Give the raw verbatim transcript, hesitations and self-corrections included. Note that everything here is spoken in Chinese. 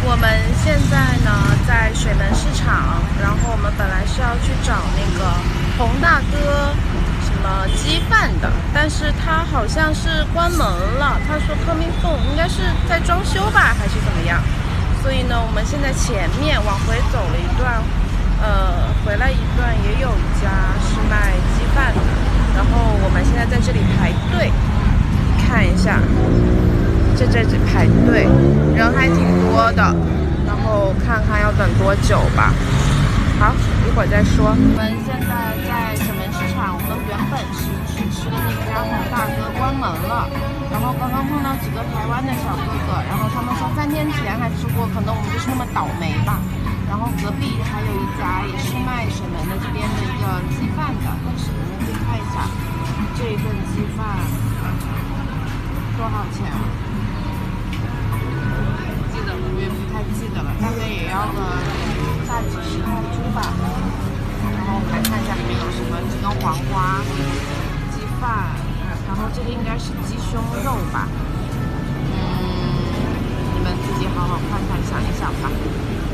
我们现在呢在水门市场，然后我们本来是要去找那个洪大哥什么鸡饭的，但是他好像是关门了。他说 coming soon， 应该是在装修吧，还是怎么样？所以呢，我们现在前面往回走了一段，呃，回来一段也有一家是卖鸡饭的，然后我们现在在这里排队看一下。在这里排队，人还挺多的，然后看看要等多久吧。好，一会儿再说。我们现在在水门市场，我们原本是去吃的那家洪大哥关门了，然后刚刚碰到几个台湾的小哥哥，然后他们说三天前还吃过，可能我们就是那么倒霉吧。然后隔壁还有一家也是卖水门的这边的一个鸡饭的，但是你们可以看一下这一份鸡饭多少钱啊？我也不太记得了，大概也要个大几十泰铢吧。然后我们来看一下里面有什么鸡跟黄瓜、鸡饭，然后这个应该是鸡胸肉吧。嗯，你们自己好好看看，想一想吧。